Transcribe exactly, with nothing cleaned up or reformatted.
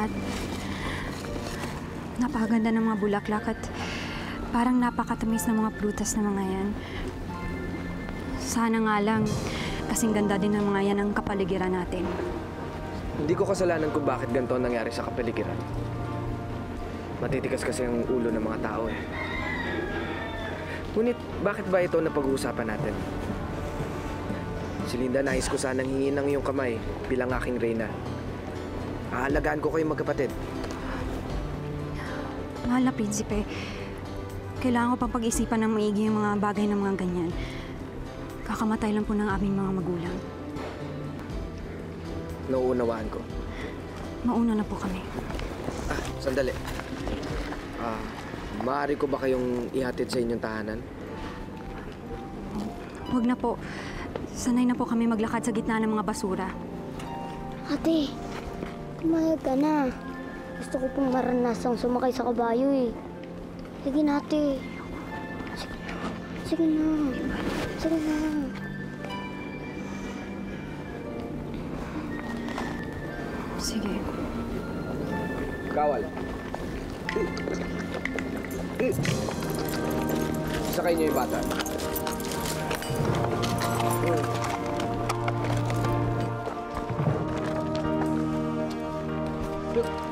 lahat. Napakaganda ng mga bulaklak at parang napakatamis ng mga prutas na mga yan. Sana nga lang, kasing ganda din ng mga yan ang kapaligiran natin. Hindi ko kasalanan kung bakit ganito ang nangyari sa kapaligiran. Matitikas kasi ang ulo ng mga tao eh. Ngunit, bakit ba ito na pag-uusapan natin? Si Linda, nais ko sanang hingin ng iyong kamay bilang aking reyna. Aalagaan ko kayong magkapatid. Mahal na prinsipe, kailangan ko pang pag-isipan ng maigi yung mga bagay ng mga ganyan. Kakamatay lang po ng aming mga magulang. Nauunawaan ko. Mauna na po kami. Ah, sandali. Ah, maaari ko ba kayong ihatid sa inyong tahanan? Huwag na po. Sanay na po kami maglakad sa gitna ng mga basura. Ate, kumayag ka na. Gusto ko pong maranasang sumakay sa kabayo eh. Sige na, ate. Sige, sige na. Sige na. Sige. Kawal. Sakay niyo yung bata. Look.